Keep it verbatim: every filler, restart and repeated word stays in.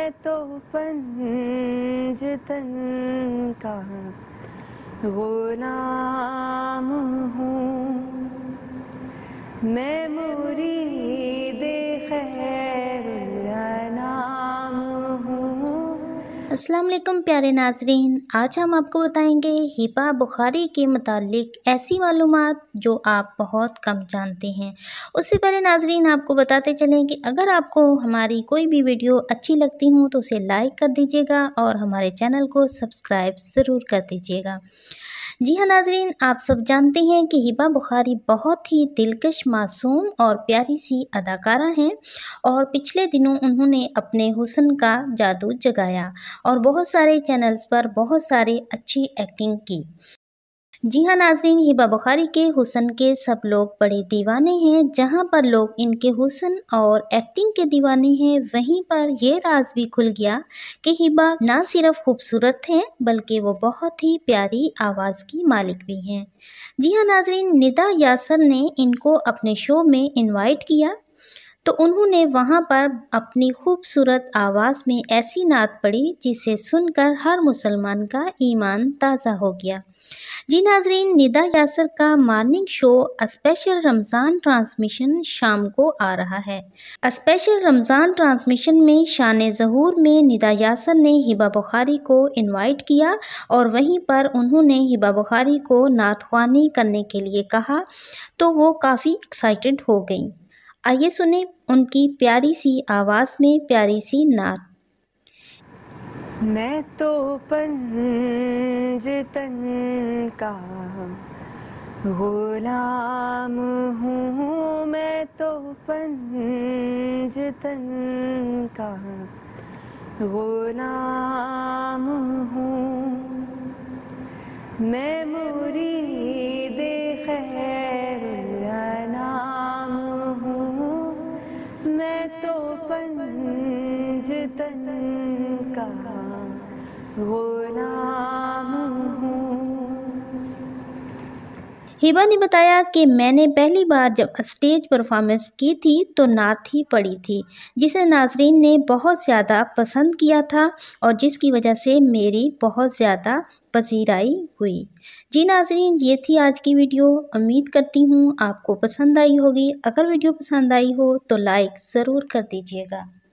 मैं तो पंजतन का गुलाम हूँ, मैं मुरीदे खैरुल अनाम हूँ। अस्सलाम वालेकुम प्यारे नाज़रीन, आज हम आपको बताएंगे हिबा बुखारी के मुतालिक ऐसी मालूमात जो आप बहुत कम जानते हैं। उससे पहले नाज़रीन आपको बताते चलें कि अगर आपको हमारी कोई भी वीडियो अच्छी लगती हो तो उसे लाइक कर दीजिएगा और हमारे चैनल को सब्सक्राइब ज़रूर कर दीजिएगा। जी हाँ नाज़रीन, आप सब जानते हैं कि हिबा बुखारी बहुत ही दिलकश, मासूम और प्यारी सी अदाकारा हैं और पिछले दिनों उन्होंने अपने हुस्न का जादू जगाया और बहुत सारे चैनल्स पर बहुत सारे अच्छी एक्टिंग की। जी हाँ नाज़रीन, हिबा बुखारी के हुस्न के सब लोग बड़े दीवाने हैं। जहाँ पर लोग इनके हुस्न और एक्टिंग के दीवाने हैं, वहीं पर ये राज भी खुल गया कि हिबा ना सिर्फ खूबसूरत हैं बल्कि वो बहुत ही प्यारी आवाज़ की मालिक भी हैं। जी हाँ नाज़रीन, निदा यासर ने इनको अपने शो में इनवाइट किया तो उन्होंने वहां पर अपनी खूबसूरत आवाज़ में ऐसी नात पढ़ी जिसे सुनकर हर मुसलमान का ईमान ताज़ा हो गया। जी नाज़रीन, निदा यासर का morning show special Ramzan transmission शाम को आ रहा है। स्पेशल रमज़ान ट्रांसमिशन में शान ज़हूर में निदा यासर ने हिबा बुखारी को इनवाइट किया और वहीं पर उन्होंने हिबा बुखारी को नात ख्वानी करने के लिए कहा तो वो काफ़ी एक्साइटेड हो गई। आइए सुने उनकी प्यारी सी आवाज़ में प्यारी सी नात। मैं तो पंजतन का गुलाम हूँ, मैं तो पंजतन का गुलाम हूँ, मैं मुरीदे खैरुल अनाम हूँ, मैं तो पंजतन का गुलाम हूँ। हिबा ने बताया कि मैंने पहली बार जब स्टेज परफॉर्मेंस की थी तो नात ही पढ़ी थी जिसे नाज़रीन ने बहुत ज़्यादा पसंद किया था और जिसकी वजह से मेरी बहुत ज़्यादा पसीराई हुई। जी नाज़रीन, ये थी आज की वीडियो। उम्मीद करती हूँ आपको पसंद आई होगी। अगर वीडियो पसंद आई हो तो लाइक ज़रूर कर दीजिएगा।